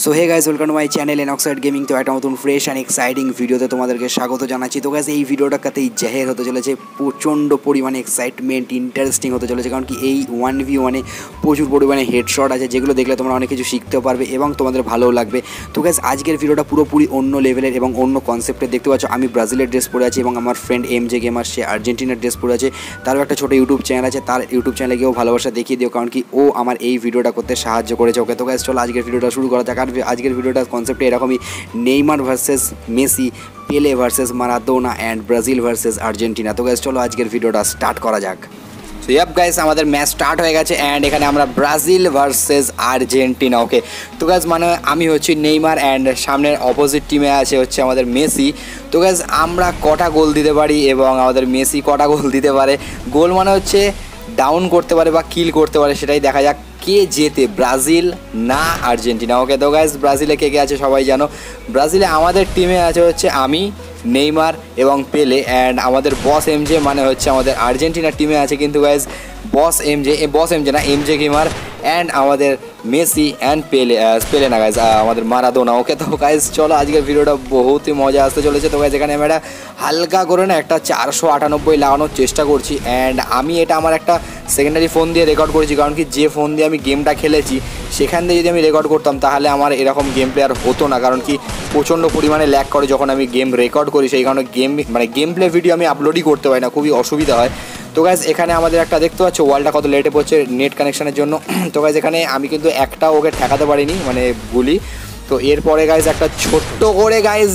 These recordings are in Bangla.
So hey guys welcome to my channel Enoxide gaming. তো একটা নতুন ফ্রেশ অ্যান্ড এক্সাইটিং ভিডিওতে তোমাদেরকে স্বাগত জানাচ্ছি। তো গাইজ এই ভিডিওটাতেই জাহের হতে চলেছে প্রচণ্ড পরিমাণে এক্সাইটমেন্ট, ইন্টারেস্টিং হতে চলেছে, কারণ কি এই 1v1-এ প্রচুর পরিমাণে হেডশট আছে, যেগুলো দেখলে তোমরা অনেক কিছু শিখতেও পারবে এবং তোমাদের ভালোও লাগবে। তো গাইজ আজকের ভিডিওটা পুরোপুরি অন্য লেভেলের এবং অন্য কনসেপ্টে। দেখতে পাচ্ছ আমি ব্রাজিলের ড্রেস পরে আছি এবং আমার ফ্রেন্ড এমজে গেমার সে আর্জেন্টিনার ড্রেস পরে আছে। তারও একটা ছোটো ইউটিউব চ্যানেল আছে, তার ইউটিউব চ্যানেলে গিয়েও ভালোবাসা দেখিয়ে দিও, কারণ কি ও আমার এই ভিডিওটা করতে সাহায্য করেছে। ওকে, তো গাইজ চলো আজকের ভিডিওটা শুরু করা যাক। আর আজকের ভিডিওটা কনসেপ্টে এরকমই, Neymar versus Messi, Pele versus Maradona and Brazil versus Argentina. তো গাইজ চলো আজকের ভিডিওটা স্টার্ট করা যাক। তো ইয়াপ গাইজ আমাদের ম্যাচ স্টার্ট হয়ে গেছে অ্যান্ড এখানে আমরা ব্রাজিল ভার্সেস আর্জেন্টিনা। ওকে, তো গাইজ মানে আমি হচ্ছি নেইমার অ্যান্ড সামনের অপোজিট টিমে আছে হচ্ছে আমাদের মেসি। তো গাইজ আমরা কটা গোল দিতে পারি এবং আমাদের মেসি কটা গোল দিতে পারে। গোল মানে হচ্ছে ডাউন করতে পারে বা কিল করতে পারে, সেটাই দেখা যাক কে জেতে, ব্রাজিল না আর্জেন্টিনা। ওকে, তো গাইজ ব্রাজিলে কে কে আছে সবাই জানো। ব্রাজিলে আমাদের টিমে আছে হচ্ছে আমি, নেইমার এবং পেলে, অ্যান্ড আমাদের বস এমজে মানে হচ্ছে আমাদের আর্জেন্টিনার টিমে আছে কিন্তু গাইজ বস এমজে না, এমজে গেমার অ্যান্ড আমাদের মেসি অ্যান্ড পেলে না গাইজ আমাদের মারাদোনা। ওকে, তো গাইজ চলো আজকের ভিডিওটা বহুতই মজা আসতে চলেছে। তো গাইজ এখানে আমি একটা হালকা করে না একটা 498 লাগানোর চেষ্টা করছি অ্যান্ড আমি এটা আমার একটা সেকেন্ডারি ফোন দিয়ে রেকর্ড করেছি, কারণ কি যে ফোন দিয়ে আমি গেমটা খেলেছি সেখান দিয়ে যদি আমি রেকর্ড করতাম তাহলে আমার এরকম গেম প্লে আর হতো না, কারণ কি প্রচণ্ড পরিমাণে ল্যাগ করে যখন আমি গেম রেকর্ড করি, সেই কারণে গেম প্লে ভিডিও আমি আপলোডই করতে পারি না, খুবই অসুবিধা হয়। তো গাইজ এখানে আমাদের একটা দেখতে পাচ্ছ ওয়ালটা কত লেটে পড়ছে নেট কানেকশানের জন্য। তো গাইজ এখানে আমি কিন্তু একটা ওকে ঠেকাতে পারিনি, মানে বলি। তো এরপরে গাইজ একটা ছোট্ট করে guys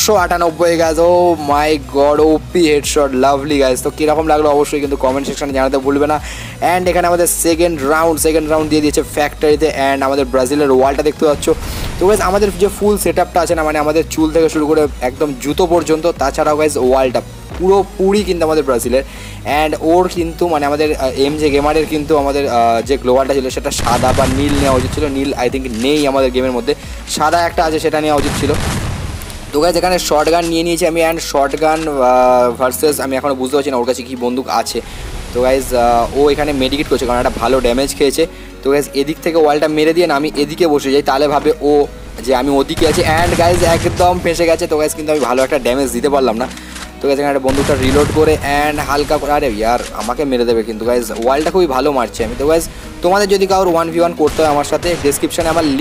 498 guys, oh my god, OP headshot, lovely guys. তো কীরকম লাগলো অবশ্যই কিন্তু কমেন্ট সেকশনে জানাতে ভুলবে না। অ্যান্ড এখানে আমাদের সেকেন্ড রাউন্ড দিয়ে দিয়েছে ফ্যাক্টরিতে অ্যান্ড আমাদের ব্রাজিলের ওয়ালটা দেখতে পাচ্ছ। তো গাইজ আমাদের যে ফুল সেট আপটা আছে না, মানে আমাদের চুল থেকে শুরু করে একদম জুতো পর্যন্ত, তাছাড়াও গাইজ ওয়ালটা পুরোপুরি কিন্তু আমাদের ব্রাজিলের। অ্যান্ড ওর কিন্তু মানে আমাদের এমজে গেমারের কিন্তু আমাদের যে গ্লোবালটা ছিল সেটা সাদা বা নীল নেওয়া উচিত ছিল। নীল আই থিঙ্ক নেই আমাদের গেমের মধ্যে, সাদা একটা আছে, সেটা নেওয়া উচিত ছিল। তো গাইজ এখানে শর্ট গান নিয়ে নিয়েছি আমি, অ্যান্ড শর্ট গান ভার্সেস আমি এখনও বুঝতে পারছি না ওর কাছে কী বন্দুক আছে। তো গাইজ ও এখানে মেডিকেট করছে কারণ একটা ভালো ড্যামেজ খেয়েছে। তো গাইজ এদিক থেকে ওয়ালটা মেরে দিয়ে না আমি এদিকে বসে যাই, তাহলে ভাবে ও যে আমি ওদিকে আছি, অ্যান্ড গাইজ একদম ফেঁসে গেছে। তো গাইজ কিন্তু আমি ভালো একটা ড্যামেজ দিতে পারলাম না। তো গাইজ এখানে একটা বন্দুকটা রিলোড করে অ্যান্ড হালকা করে, আরে ইয়ার আমাকে মেরে দেবে কিন্তু গাইজ, ওয়ালটা খুবই ভালো মারছে আমি। তো গাইজ তোমাদের যদি কারোর 1v1 করতে হয় আমার সাথে, ডেসক্রিপশানে আমার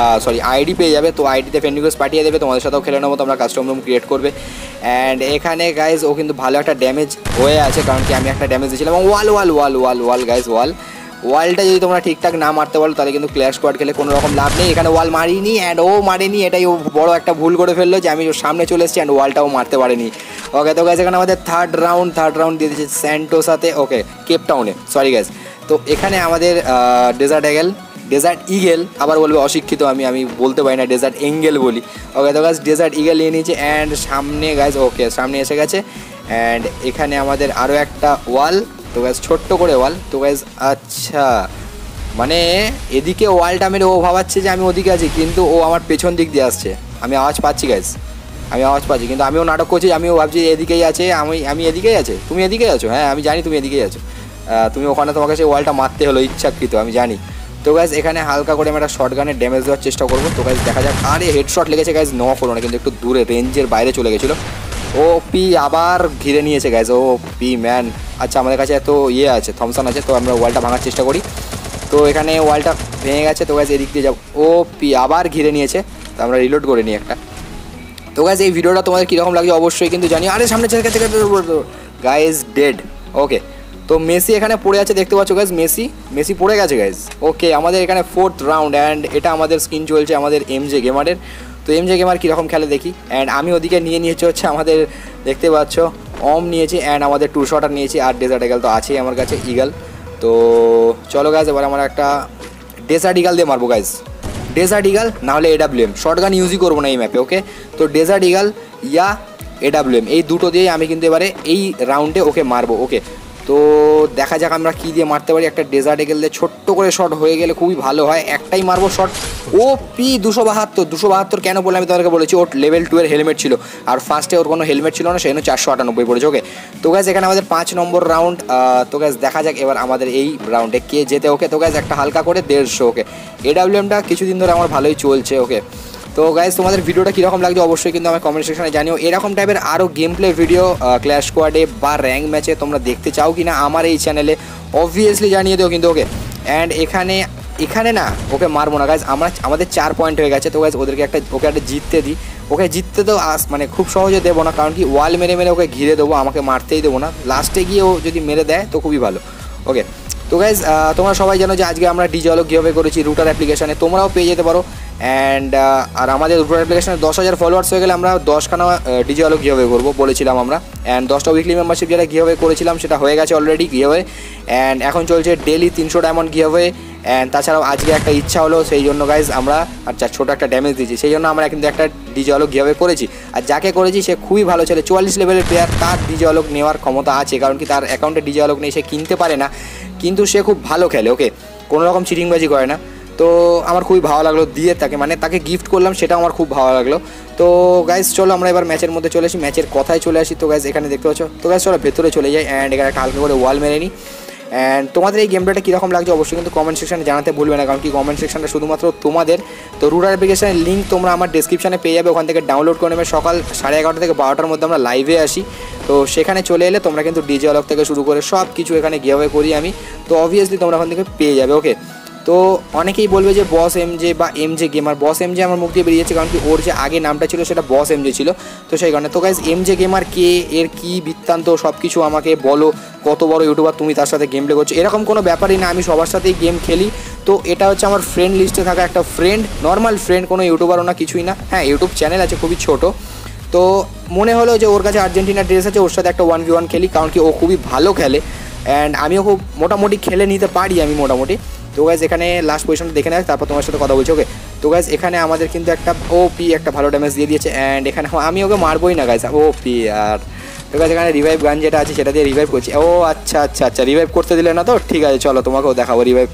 আইডি পেয়ে যাবে। তো আইডিতে ফ্রেন্ড রিকোয়েস্ট পাঠিয়ে দেবে, তোমাদের সাথেও খেলে নেবো, তোমরা কাস্টম রুম ক্রিয়েট করবে। অ্যান্ড এখানে গাইজ ও কিন্তু ভালো একটা ড্যামেজ হয়ে আছে, কারণ কি আমি একটা ড্যামেজ দিয়েছিলাম। এবং ওয়াল গাইজ, ওয়ালটা যদি তোমরা ঠিকঠাক না মারতে পারো তাহলে কিন্তু ক্ল্যাশ স্কোয়াড খেলে কোনো রকম লাভ নেই। এখানে ওয়াল মারিনি অ্যান্ড ও মারেনি, এটাই ও বড় একটা ভুল করে ফেললো যে আমি ওর সামনে চলে এসেছি অ্যান্ড ওয়ালটাও মারতে পারেনি। ওকে, তো গাইজ এখানে আমাদের থার্ড রাউন্ড দিয়ে দিয়েছে স্যান্টোসাতে, ওকে কেপটাউনে, সরি গাইজ। তো এখানে আমাদের ডেজার্ট ইগেল, আবার বলবে অশিক্ষিত আমি বলতে পারি না, ডেজার্ট এঙ্গেল বলি। ওকে, তো গাইজ ডেজার্ট ইগেল নিয়ে নিয়েছে অ্যান্ড সামনে গাইজ, ওকে সামনে এসে গেছে। অ্যান্ড এখানে আমাদের আরও একটা ওয়াল, তো গাইজ ছোট্ট করে ওয়াল। তো গাইজ আচ্ছা, মানে এদিকে ওয়ালটা মেরে ও ভাবাচ্ছে যে আমি ওদিকে আছি, কিন্তু ও আমার পেছন দিক দিয়ে আসছে। আমি আওয়াজ পাচ্ছি গাইজ, কিন্তু আমিও নাটক করছি, আমিও ভাবছি এদিকেই আছে, আমি এদিকেই আছে, তুমি এদিকেই আছো, হ্যাঁ আমি জানি তুমি এদিকেই আছো, তুমি ওখানে তোমাকে সেই ওয়ালটা মারতে হলো ইচ্ছাকৃত, আমি জানি। তো গাইজ এখানে হালকা করে আমি একটা শর্ট গানের ড্যামেজ দেওয়ার চেষ্টা করবো। তো গাইজ দেখা যাক, আরে হেডশট লেগেছে গাইজ, নক হলো না কিন্তু একটু দূরে রেঞ্জের বাইরে চলে গেছিলো। ও পি আবার ঘিরে নিয়েছে গাইজ, ও পি ম্যান। আচ্ছা আমাদের কাছে এত আছে, থমসন আছে, তো আমরা ওয়ালটা ভাঙার চেষ্টা করি। তো এখানে ওয়ালটা ভেঙে গেছে। তো গাইজ এদিক দিয়ে যাও, ও পি আবার ঘিরে নিয়েছে, তো আমরা রিলোড করে নিই একটা। তো গাইজ এই ভিডিওটা তোমাদের কীরকম লাগছে অবশ্যই কিন্তু জানি। আরে সামনে থেকে গাইজ ডেড। ওকে, তো মেসি এখানে পড়ে আছে, দেখতে পাচ্ছ গাইজ, মেসি পড়ে গেছে গাইজ। ওকে, আমাদের এখানে ফোর্থ রাউন্ড অ্যান্ড এটা আমাদের স্কিন চলছে আমাদের এমজে গেমারের। তো এমজে গেমার কীরকম খেলে দেখি। অ্যান্ড আমি ওদিকে নিয়েছি হচ্ছে আমাদের, দেখতে পাচ্ছ নিয়েছি অ্যান্ড আমাদের টু শটার নিয়েছি, আর ডেজার্ট ইগল তো আছেই আমার কাছে, ইগল। তো চলো গাইজ এবার আমরা একটা ডেজার্ট ইগল দিয়ে মারবো গাইজ, ডেজার্ট ইগল নাহলে AWM, শর্ট গান ইউজই করবো না এই ম্যাপে। ওকে, তো ডেজার্ট ইগল ইয়া AWM এই দুটো দিয়েই আমি কিন্তু এবারে এই রাউন্ডে ওকে মারবো। ওকে, তো দেখা যাক আমরা কী দিয়ে মারতে পারি। একটা ডেজার্ট এগেল দিয়ে ছোট্ট করে শট হয়ে গেলে খুবই ভালো হয়। একটাই মারবো শট। ও পি 272 কেন বলে আমি তোমাদেরকে বলেছি, ওর লেভেল 2 এর হেলমেট ছিল, আর ফার্স্টে ওর কোনো হেলমেট ছিল না, সেই জন্য 498 পড়েছে। ওকে, তো গ্যাস এখানে আমাদের 5 নম্বর রাউন্ড। তো গ্যাস দেখা যাক এবার আমাদের এই রাউন্ডে কে যেতে। ওকে, তো গ্যাস একটা হালকা করে 150। ওকে, এডাব্লিউএমটা কিছুদিন ধরে আমার ভালোই চলছে। ওকে, তো গাইজ তোমাদের ভিডিওটা কীরকম লাগছে অবশ্যই কিন্তু আমার কমেন্ট সেকশনে জানিও। এরকম টাইপের আরও গেম প্লে ভিডিও ক্ল্যাশ স্কোয়াডে বা র্যাঙ্ক ম্যাচে তোমরা দেখতে চাও কি না আমার এই চ্যানেলে অবভিয়াসলি জানিয়ে দিও কিন্তু। ওকে, অ্যান্ড এখানে না ওকে মারবো না গাইজ, আমাদের 4 পয়েন্ট হয়ে গেছে। তো গাইজ ওকে একটা জিততে দিই। ওকে জিততে তো মানে খুব সহজে দেবো না, কারণ কি ওয়াল মেরে ওকে ঘিরে দেবো, আমাকে মারতেই দেবো না। লাস্টে গিয়ে ও যদি মেরে দেয় তো খুবই ভালো। ওকে, তো গাইজ তোমরা সবাই জানো যে আজকে আমরা ডিজে অলক গিভঅ্যাওয়ে করেছি রুটার অ্যাপ্লিকেশানে, তোমরাও পেয়ে যেতে পারো। অ্যান্ড আর আমাদের রুটার অ্যাপ্লিকেশানে 10,000 ফলোয়ার্স হয়ে গেলে আমরা 10খানা ডিজে অলক গিভঅ্যাওয়ে করবো বলেছিলাম আমরা। অ্যান্ড 10টা উইকলি মেম্বারশিপ যেটা গিভঅ্যাওয়ে করেছিলাম সেটা হয়ে গেছে অলরেডি গিভঅ্যাওয়ে। অ্যান্ড এখন চলছে ডেলি 300 ডায়মন্ড গিভঅ্যাওয়ে। অ্যান্ড তাছাড়াও আজকে একটা ইচ্ছা হলো, সেই জন্য গাইজ আমরা আচ্ছা ছোটো একটা ড্যামেজ দিয়েছি, সেই জন্য আমরা কিন্তু একটা ডিজে অলক গিভঅ্যাওয়ে করেছি। আর যাকে করেছি সে খুবই ভালো ছেলে, 44 লেভেলের প্লেয়ার, তার ডিজে অলক নেওয়ার ক্ষমতা আছে, কারণ কি তার অ্যাকাউন্টে ডিজে অলক নেই, সে কিনতে পারে না, কিন্তু সে খুব ভালো খেলে। ওকে, কোনো রকম চিটিংবাজি করে না। তো আমার খুবই ভালো লাগলো দিয়ে তাকে গিফট করলাম, সেটা আমার খুব ভালো লাগলো। তো গাইজ চলো আমরা এবার ম্যাচের মধ্যে চলে আসি, ম্যাচের কথায় চলে আসি। তো গাইজ এখানে দেখতে পাচ্ছ, তো গাইজ চলো ভেতরে চলে যাই। অ্যান্ড এখানে একটা হালকা করে ওয়াল মেরে নিই। অ্যান্ড তোমাদের এই গেমটা কীরকম লাগছে অবশ্যই কিন্তু কমেন্ট সেকশনে জানাতে ভুলবে না, কারণ কি কমেন্ট সেকশনটা শুধুমাত্র তোমাদের। তো রুটার অ্যাপ্লিকেশনের লিঙ্ক তোমরা আমার ডেসক্রিপশনে পেয়ে যাবে, ওখান থেকে ডাউনলোড করে নেবে। সকাল 11:30 থেকে 12টার মধ্যে আমরা লাইভে আসি, তো সেখানে চলে এলে তোমরা কিন্তু ডিজে অলক থেকে শুরু করে সব কিছু এখানে গিভঅ্যাওয়ে করি আমি, তো অবভিয়াসলি তোমরা ওখান থেকে পেয়ে যাবে। ওকে, তো অনেকেই বলবে যে বস এমজে বা এমজে গেমার, বস এমজে আমার মুখ দিয়ে বেরিয়েছে, কারণ কি ওর যে আগে নামটা ছিল সেটা বস এমজে ছিল, তো সেই কারণে। তো গাইজ এমজে গেমার কে, এর কী বৃত্তান্ত সব কিছু আমাকে বলো, কত বড় ইউটিউবার তুমি, তার সাথে গেম প্লে করছো, এরকম কোনো ব্যাপারই না, আমি সবার সাথেই গেম খেলি। তো এটা হচ্ছে আমার ফ্রেন্ড লিস্টে থাকা একটা ফ্রেন্ড, নর্মাল ফ্রেন্ড, কোনো ইউটিউবারও না, কিছুই না। হ্যাঁ, ইউটিউব চ্যানেল আছে খুবই ছোট। তো মনে হলো যে ওর কাছে আর্জেন্টিনার ড্রেস আছে, ওর সাথে একটা 1v1 খেলি, কারণ কি ও খুবই ভালো খেলে অ্যান্ড আমিও খুব মোটামুটি খেলে নিতে পারি আমি মোটামুটি। তো গাইজ এখানে লাস্ট পজিশনটা দেখে নেয়, তারপর তোমার সাথে কথা বলছি। ওকে, তো গাইজ এখানে আমাদের কিন্তু একটা ওপি একটা ভালো ড্যামেজ দিয়ে দিয়েছে। অ্যান্ড এখানে আমি ওকে মারবোই না গাইজ, ওপি। আর তো গাইজ এখানে রিভাইভ গান যেটা আছে সেটা দিয়ে রিভাইভ করছি। ও আচ্ছা রিভাইভ করতে দিলে না, তো ঠিক আছে চলো তোমাকেও দেখাবো রিভাইভ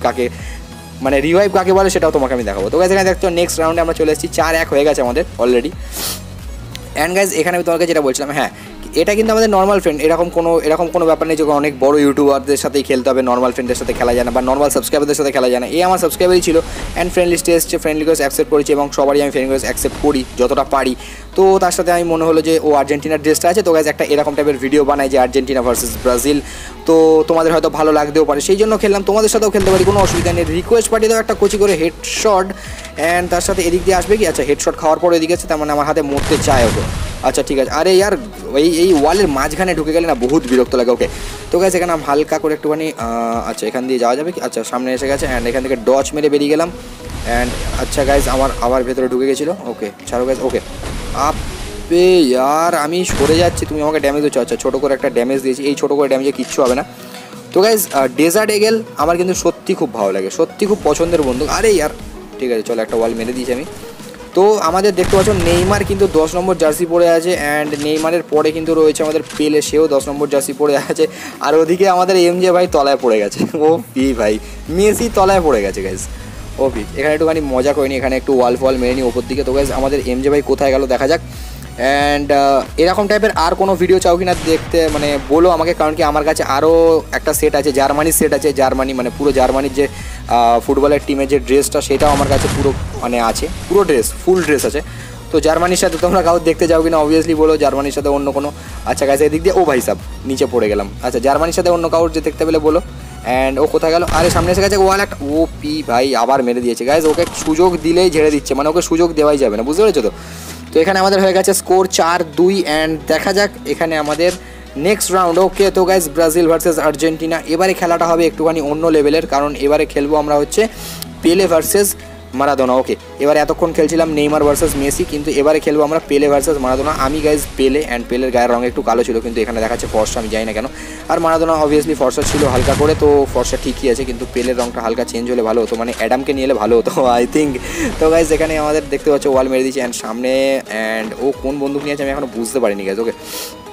কাকে বলে, সেটাও তোমাকে আমি দেখাবো। তো গাইজ এখানে দেখছো নেক্সট রাউন্ডে আমরা চলে এসেছি, 4-1 হয়ে গেছে আমাদের অলরেডি। অ্যান্ড গাইজ এখানে আমি তোমাকে যেটা বলছিলাম, হ্যাঁ এটা কিন্তু আমাদের নর্মাল ফ্রেন্ড, এরকম কোনো ব্যাপার নেই যে অনেক বড় ইউটিউবারদের সাথেই খেলতে হবে, নর্মাল ফ্রেন্ডের সাথে খেলা যায় না, বা নর্মাল সাবস্ক্রাইবারদের সাথে খেলা যায় না। এই আমার সাবস্ক্রাইবারই ছিল অ্যান্ড ফ্রেন্ড লিস্টে এসছে, ফ্রেন্ড রিকোয়েস্ট অ্যাকসেপ্ট করেছি, এবং সবারই আমি ফ্রেন্ড রিকোয়েস্ট অ্যাকসেপ্ট করি যতটা পারি। তো তার সাথে আমি মনে হলো যে ও আর্জেন্টিনার ড্রেসটা আছে, তো গাইজ একটা এরকম টাইপের ভিডিও বানাই যে আর্জেন্টিনা ভার্সেস ব্রাজিল, তো তোমাদের হয়তো ভালো লাগতেও পারে, সেই জন্য খেললাম, তোমাদের সাথেও খেলতে পারি, কোনো অসুবিধা নেই। রিকোয়েস্ট পাঠিয়ে দাও একটা কোচি করে হেডশট, অ্যান্ড তার সাথে এদিক দিয়ে আসবে কি, আচ্ছা হেডশট খাওয়ার পর এদিকে আছে, তার মানে আমার হাতে মরতে চায় ওকে। আচ্ছা ঠিক আছে, আরে ইয়ার এই ওয়ালের মাঝখানে ঢুকে গেলে না বহুত বিরক্ত লাগে। ওকে, তো গাইজ এখানে আমি হালকা করে একটুখানি আচ্ছা এখান দিয়ে যাওয়া যাবে কি, আচ্ছা সামনে এসে গেছে, অ্যান্ড এখান থেকে ডচ মেরে বেরিয়ে গেলাম। অ্যান্ড আচ্ছা গাইজ আমার আবার ভেতরে ঢুকে গেছিলো। ওকে ছাড়ো গাইজ। ওকে আপে ইয়ার আমি সরে যাচ্ছি, তুমি আমাকে ড্যামেজ দিচ্ছ। আচ্ছা ছোটো করে একটা ড্যামেজ দিয়েছি, এই ছোটো করে ড্যামেজে কিচ্ছু হবে না। তো গাইজ ডেজার্ট এগেল আমার কিন্তু সত্যি খুব ভালো লাগে, সত্যি খুব পছন্দের বন্ধু। আরে ইয়ার ঠিক আছে চলো একটা ওয়াল মেরে দিয়েছি আমি। তো আমাদের দেখতে পাচ্ছ নেইমার কিন্তু 10 নম্বর জার্সি পরে আছে, অ্যান্ড নেইমারের পরে কিন্তু রয়েছে আমাদের পেলে, সেও 10 নম্বর জার্সি পরে আছে। আর ওদিকে আমাদের এমজে ভাই তলায় পড়ে গেছে, ও পি ভাই মেসি তলায় পড়ে গেছে গাইজ। ও পি এখানে একটুখানি মজা করিনি, এখানে একটু ওয়াল ফল মেরে নিই ওপর দিকে। তো গাইজ আমাদের এমজে ভাই কোথায় গেল দেখা যাক। অ্যান্ড এরকম টাইপের আর কোনো ভিডিও চাও কি না দেখতে, মানে বলো আমাকে, কারণ কি আমার কাছে আরও একটা সেট আছে, জার্মানির সেট আছে, জার্মানি মানে পুরো জার্মানির যে ফুটবলের টিমের যে ড্রেসটা সেটাও আমার কাছে পুরো মানে আছে, পুরো ড্রেস ফুল ড্রেস আছে। তো জার্মানির সাথে তোমরা কাউ দেখতে যাও কিনা অবভিয়াসলি বলো, জার্মানির সাথে অন্য কোনো। আচ্ছা গাইজ এদিক দিয়ে ও ভাই সাব নিচে পড়ে গেলাম। আচ্ছা জার্মানির সাথে অন্য কাউর যে দেখতে পেলে বলো। অ্যান্ড ও কোথায় গেল, আরে সামনে এসে গেছে ওয়াল একটা, ও পি ভাই আবার মেরে দিয়েছে গাইজ, ওকে সুযোগ দিলেই ঝেড়ে দিচ্ছে, মানে ওকে সুযোগ দেওয়াই যাবে না, বুঝতে পেরেছো তো। তো এখানে আমাদের হয়ে গেছে স্কোর 4-2, অ্যান্ড দেখা যাক এখানে আমাদের নেক্সট রাউন্ড। ওকে তো গাইজ ব্রাজিল ভার্সেস আর্জেন্টিনা, এবারে খেলাটা হবে একটুখানি অন্য লেভেলের, কারণ এবারে খেলবো আমরা হচ্ছে পেলে ভার্সেস মারাদোনা। ওকে এবার এতক্ষণ খেলছিলাম নেইমার ভার্সেস মেসি, কিন্তু এবারে খেলবো আমরা পেলে ভার্সেস মারাদোনা। আমি গাইজ পেলে, অ্যান্ড পেলের গায়ের রঙ একটু কালো ছিল, কিন্তু এখানে দেখাচ্ছে ফর্সা, আমি জানি না কেন। আর মারাদোনা অবভিয়াসলি ফর্সা ছিল হালকা করে, তো ফর্সা ঠিকই আছে, কিন্তু পেলের রঙটা হালকা চেঞ্জ হলে ভালো হতো, মানে অ্যাডামকে নিয়ে এলে ভালো হতো আই থিঙ্ক। তো গাইজ এখানে আমাদের দেখতে পাচ্ছ ওয়াল মেরে দিয়েছি, অ্যান্ড সামনে, অ্যান্ড ও কোন বন্দুক নিয়েছে আমি এখনও বুঝতে পারিনি গাইজ। ওকে তো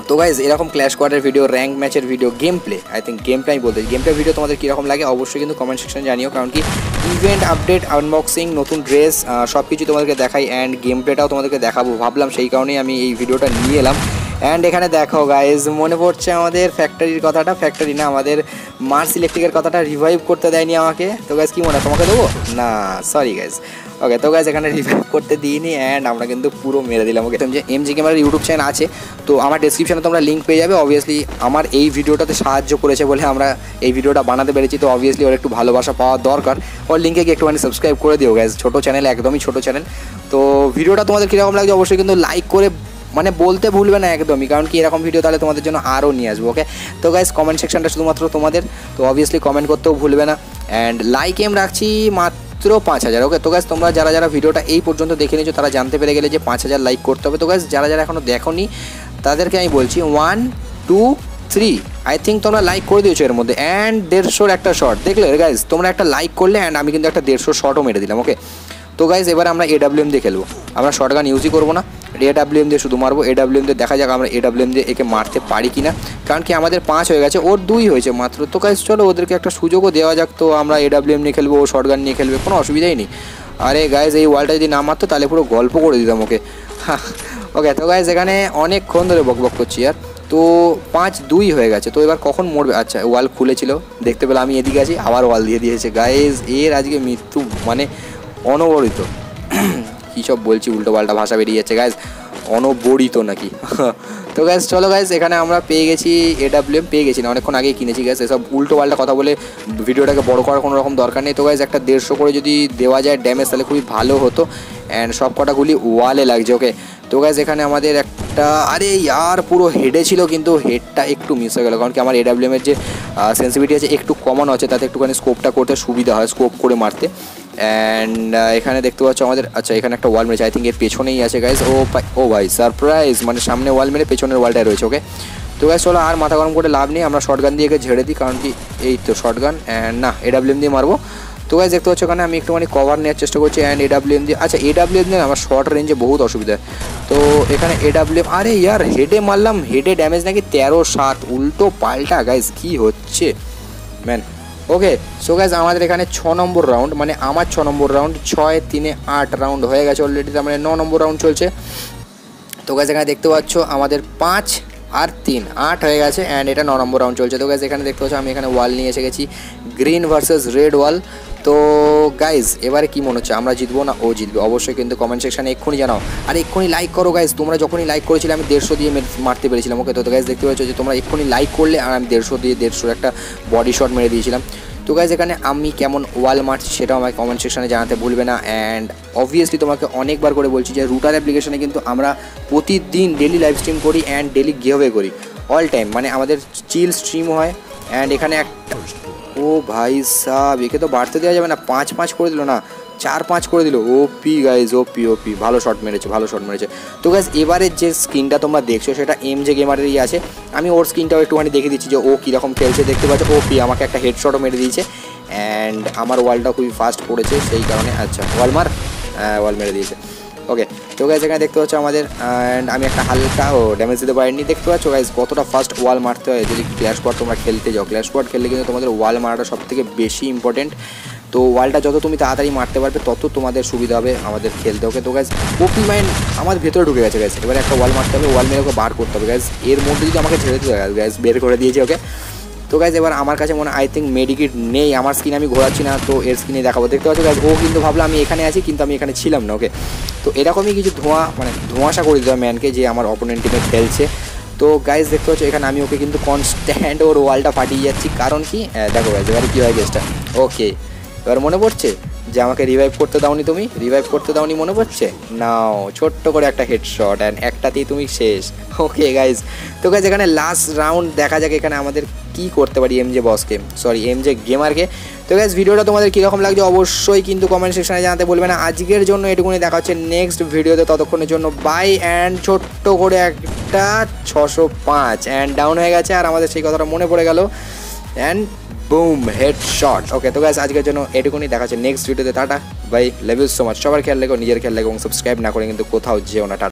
তো গাইজ এরকম ক্ল্যাশ স্কোয়াডের ভিডিও, র্যাঙ্ক ম্যাচের video, game play, I think game play আমি বলতে গেম প্লে ভিডিও তোমাদের কীরকম লাগে অবশ্যই কিন্তু কমেন্ট সেকশনে জানিও, কারণ কি ইভেন্ট আপডেট, আনবক্সিং, নতুন ড্রেস সব কিছু তোমাদেরকে দেখাই অ্যান্ড গেম প্লেটাও তোমাদেরকে দেখাবো ভাবলাম, সেই কারণেই আমি এই ভিডিওটা নিয়ে এলাম। অ্যান্ড এখানে দেখো গাইজ মনে পড়ছে আমাদের ফ্যাক্টরির কথাটা, ফ্যাক্টরি না আমাদের মার্স ইলেকট্রিকের কথাটা রিভাইভ করতে দেয়নি আমাকে। তো গাইজ কী মনে হয় তোমাকে দেবো না, সরি গাইজ। ওকে তো গাইজ এখানে রিভাইভ করতে দিইনি অ্যান্ড আমরা কিন্তু পুরো মেরে দিলাম। ওকে যে এমজি গেমার ইউটিউব চ্যানেল আছে, তো আমার ডেসক্রিপশনে তোমরা লিঙ্ক পেয়ে যাবে। অবভিয়াসলি আমার এই ভিডিওটাতে সাহায্য করেছে বলে আমরা এই ভিডিওটা বানাতে পেরেছি, তো অবভিয়াসলি ওর একটু ভালোবাসা পাওয়া দরকার। ওর লিঙ্কে গিয়ে একটুখানি সাবস্ক্রাইব করে দিও গাইজ, ছোটো চ্যানেল, একদমই ছোটো চ্যানেল। তো ভিডিওটা তোমাদের কীরকম লাগছে অবশ্যই কিন্তু লাইক করে মানে বলতে ভুলবে না একদমই, কারণ কি এরকম ভিডিও তাহলে তোমাদের জন্য আরও নিয়ে আসবো। ওকে তো গাইজ কমেন্ট সেকশনটা শুধুমাত্র তোমাদের, তো অবভিয়াসলি কমেন্ট করতেও ভুলবে না। অ্যান্ড লাইক এম রাখছি মাত্র 5000। ওকে তো গাইজ তোমরা যারা যারা ভিডিওটা এই পর্যন্ত দেখে নিয়েছো তারা জানতে পেরে গেলে যে 5000 লাইক করতে হবে। তো গাইজ যারা যারা এখনও দেখোনি তাদেরকে আমি বলছি 1 2 3 আই থিঙ্ক তোমরা লাইক করে দিয়েছো এর মধ্যে। অ্যান্ড 150 একটা শট দেখলে গাইজ, তোমরা একটা লাইক করলে অ্যান্ড আমি কিন্তু একটা 150 শটও মেরে দিলাম। ওকে তো গাইজ এবার আমরা AWM দিয়ে খেলবো, আমরা শর্ট গান ইউজই করবো না, AWM দিয়ে শুধু মারবো। AWM দিয়ে দেখা যাক আমরা AWM দিয়ে একে মারতে পারি কিনা, কারণ কি আমাদের 5 হয়ে গেছে, ওর 2 হয়েছে মাত্র। তো গাইজ চলো ওদেরকে একটা সুযোগও দেওয়া যাক, তো আমরা AWM নিয়ে খেলবো, ও শর্ট গান নিয়ে খেলবে, কোনো অসুবিধাই নেই। আরে গাইজ এই ওয়ালটা যদি না মারতো তাহলে পুরো গল্প করে দিতাম ওকে। ওকে তো গাইজ এখানে অনেকক্ষণ ধরে বকবক করছি আর, তো 5-2 হয়ে গেছে। তো এবার কখন মরবে, আচ্ছা ওয়াল খুলেছিল দেখতে পেলে, আমি এদিকে আছি আবার ওয়াল দিয়ে দিয়েছে গাইজ। এর আজকে মৃত্যু মানে অনবরিত, কী সব বলছি উল্টো পাল্টা ভাষা বেরিয়ে যাচ্ছে গাইজ, অনবরিত নাকি। তো গাইজ চলো গাইজ এখানে আমরা পেয়ে গেছি AWM, পেয়ে গেছি না অনেকক্ষণ আগেই কিনেছি গাইজ, এসব উল্টো পাল্টা কথা বলে ভিডিওটাকে বড় করার কোনো রকম দরকার নেই। তো গাইজ একটা 150 করে যদি দেওয়া যায় ড্যামেজ তাহলে খুবই ভালো হতো। অ্যান্ড সব কটা গুলি ওয়ালে লাগছে। ওকে তো গাইজ এখানে আমাদের একটা, আরে ইয়ার পুরো হেডে ছিল কিন্তু হেডটা একটু মিস হয়ে গেল, কারণ কি আমার AWM এর যে সেন্সিটিভিটি আছে একটু কমন আছে, তাতে একটুখানি স্কোপটা করতে সুবিধা হয়, স্কোপ করে মারতে। অ্যান্ড এখানে দেখতে পাচ্ছ আমাদের, আচ্ছা এখানে একটা ওয়াল মেরেছে, আই থিঙ্ক এর পেছনেই আছে গাইজ। ও ভাই সারপ্রাইজ, মানে সামনে ওয়াল মেরে পেছনের ওয়ালটায় রয়েছে। ওকে তো গাইজ চলো আর মাথা গরম করে লাভ নেই, আমরা শর্ট গান দিয়ে একে ঝেড়ে দিই, কারণ কি এই তো শর্ট গান অ্যান্ড না AWM দিয়ে মারবো। তো গাইজ দেখতে পাচ্ছ ওখানে আমি একটুখানি কভার নেওয়ার চেষ্টা করছি অ্যান্ড AWM দিয়ে, আচ্ছা AWM দিয়ে আমার শর্ট রেঞ্জে বহুত অসুবিধা। তো এখানে AWM, আরে ইয়ার হেডে মারলাম, হেডে ড্যামেজ নাকি 13-7, উল্টো পাল্টা গাইজ কী হচ্ছে ম্যান। ওকে সো গাইজ আমাদের এখানে 6 নম্বর রাউন্ড, মানে আমার 6 নম্বর রাউন্ড, 6-3-8 রাউন্ড হয়ে গেছে অলরেডি, তার মানে 9 নম্বর রাউন্ড চলছে। তো গাইজ এখানে দেখতে পাচ্ছ আমাদের 5 আর 3 8 হয়ে গেছে অ্যান্ড এটা 9 নম্বর রাউন্ড চলছে। তো গাইজ এখানে দেখতে পাচ্ছ আমি এখানে ওয়াল নিয়ে এসে গেছি, গ্রিন ভার্সেস রেড ওয়াল। তো গাইজ এবারে কী মনে হচ্ছে, আমরা জিতবো না ও জিতবে? অবশ্যই কিন্তু কমেন্ট সেকশানে এক্ষুনি জানাও, আর এক্ষুনি লাইক করো গাইজ। তোমরা যখনই লাইক করেছিলে আমি 150 দিয়ে মারতে পেরেছিলাম। ওকে তো গাইজ দেখতে পাচ্ছ যে তোমরা এক্ষুনি লাইক করলে, আর আমি 150 দিয়ে 150 একটা বডি শট মেরে দিয়েছিলাম। তো গাইজ এখানে আমি কেমন ওয়াল মারছি সেটাও আমাকে কমেন্ট সেকশানে জানাতে ভুলবে না। অ্যান্ড অবভিয়াসলি তোমাকে অনেকবার করে বলছি যে রুটার অ্যাপ্লিকেশনে কিন্তু আমরা প্রতিদিন ডেলি লাইভ স্ট্রিম করি অ্যান্ড ডেলি গিভওয়ে করি, অল টাইম, মানে আমাদের চিল স্ট্রিমও হয়। অ্যান্ড এখানে একটা, ও ভাই সাব একে তো বাড়তে দেওয়া যাবে না, 5-5 করে দিল না, 4-5 করে দিল। ওপি গাইজ ওপি, ভালো শট মেরেছে, ভালো শট মেরেছে। তো গাইজ এবারের যে স্ক্রিনটা তোমরা দেখছো সেটা এমজে গেমারেরই আছে, আমি ওর স্ক্রিনটাও একটুখানি দেখে দিচ্ছি যে ও কীরকম খেলছে। দেখতে পাচ্ছ ওপি আমাকে একটা হেডশটও মেরে দিয়েছে অ্যান্ড আমার ওয়ালটা খুবই ফাস্ট পড়েছে সেই কারণে, আচ্ছা ওয়াল মেরে দিয়েছে। ওকে তো গাইজ এখানে দেখতে পাচ্ছ আমাদের, অ্যান্ড আমি একটা হালকা ড্যামেজ দিতে পারিনি। দেখতে পাচ্ছ গাইজ কতটা ফাস্ট ওয়াল মারতে হয় যদি ক্ল্যাশ স্কোয়াড তোমরা খেলতে যাও। ক্ল্যাশ স্কোয়াড খেললে কিন্তু তোমাদের ওয়াল মারাটা সবথেকে বেশি ইম্পর্টেন্ট। তো ওয়ালটা যত তুমি তাড়াতাড়ি মারতে পারবে তত তোমাদের সুবিধা হবে আমাদের খেলতে। ওকে তো গাইজ ওপি মাইন্ড আমার ভেতরে ঢুকে গেছে গাইজ, এবারে একটা ওয়াল মারতে হবে, ওয়াল মেরে ওকে বার করতে হবে গাইজ। এর মধ্যে যদি আমাকে ছেড়ে দিতে হবে গাইজ, বের করে দিয়েছে ওকে। তো গাইজ এবার আমার কাছে মনে আই থিঙ্ক মেডিকিট নেই, আমার স্কিন আমি ঘোরাচ্ছি না, তো এর স্কিনে দেখাবো। দেখতে পাচ্ছ গাইজ ও কিন্তু ভাবলো আমি এখানে আছি কিন্তু আমি এখানে ছিলাম না। ওকে তো এরকমই কিছু ধোঁয়াশা করে দিতে হবে ম্যানকে যে আমার অপোনেন্ট টিমে খেলছে। তো গাইজ দেখতে পাচ্ছ এখানে আমি ওকে কিন্তু কনস্ট্যান্ট ওর ওয়ালটা ফাটিয়ে যাচ্ছি, কারণ কি দেখো গাইজ এবারে কী হয় কেসটা। ওকে এবার মনে পড়ছে যে আমাকে রিভাইভ করতে দাওনি, তুমি রিভাইভ করতে দাওনি মনে পড়ছে, নাও ছোট্ট করে একটা হেডশট অ্যান্ড একটাতেই তুমি শেষ। ওকে গাইজ তো গাইজ এখানে লাস্ট রাউন্ড দেখা যাক এখানে আমাদের কি করতে পারি এমজে গেমারকে। তো গাইজ ভিডিওটা তোমাদের কীরকম লাগছে অবশ্যই কিন্তু কমেন্ট সেকশনে জানাতে বলবে না। আজকের জন্য এটুকুনি, দেখা হচ্ছে নেক্সট ভিডিওতে, ততক্ষণের জন্য বাই। অ্যান্ড ছোট্ট করে একটা 605 অ্যান্ড ডাউন হয়ে গেছে আর আমাদের সেই কথাটা মনে পড়ে গেল অ্যান্ড বুম হেডশট। ওকে তো গাইজ আজকের জন্য এটুকুনি, দেখা হচ্ছে নেক্সট ভিডিওতে। Tata bye, love you so much. সবার খেয়াল রেখো, নিজের খেয়াল রেখো এবং সাবস্ক্রাইব না করে কিন্তু কোথাও যেও না। টাটা।